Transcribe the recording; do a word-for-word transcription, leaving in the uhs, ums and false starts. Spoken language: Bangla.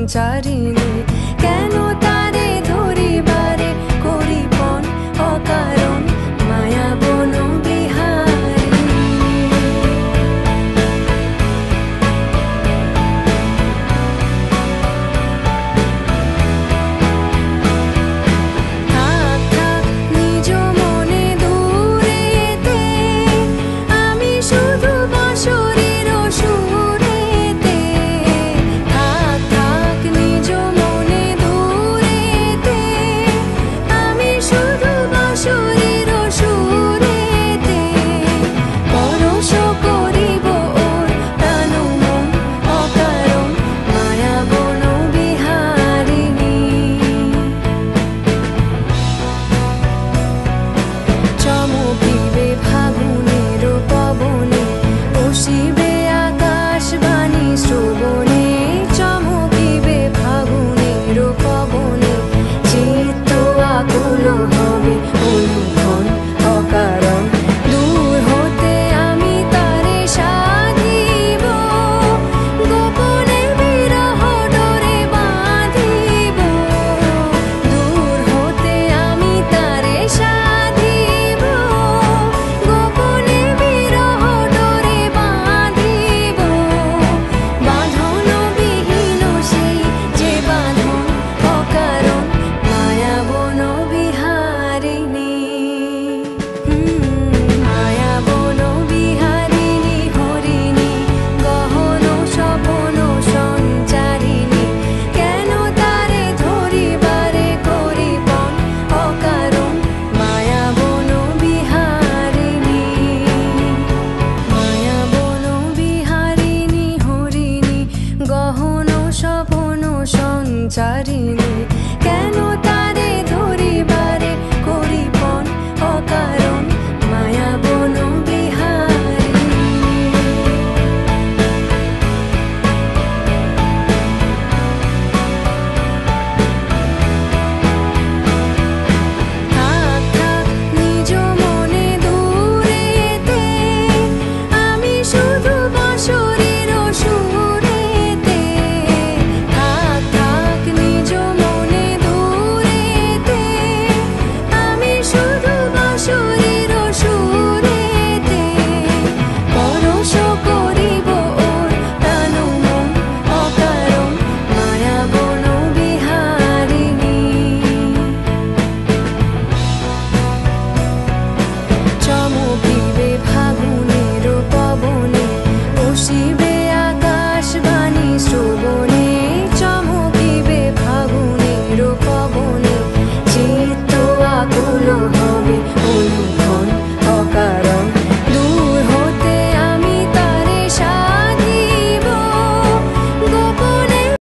চারিণী কেন তারে ধরিবারে করিপন অকারণ মায়া বন বিহারী থাক থাক নিজ মনে দূরেতে আমি শুধু বাঁশরীর সুরেতে থাক থাক নিজ মনে দূরেতে আমি শুধু বাঁশরীর সুরেতে পরশ করিব ওর প্রাণ মন অকারণ মায়া বন বিহারিণী চমকিবে ফাগুনের পবনে বসিবে আকাশবাণী শ্রবণে চমকিবে ফাগুনের পবনে চিত্ত আকুল হবে অনু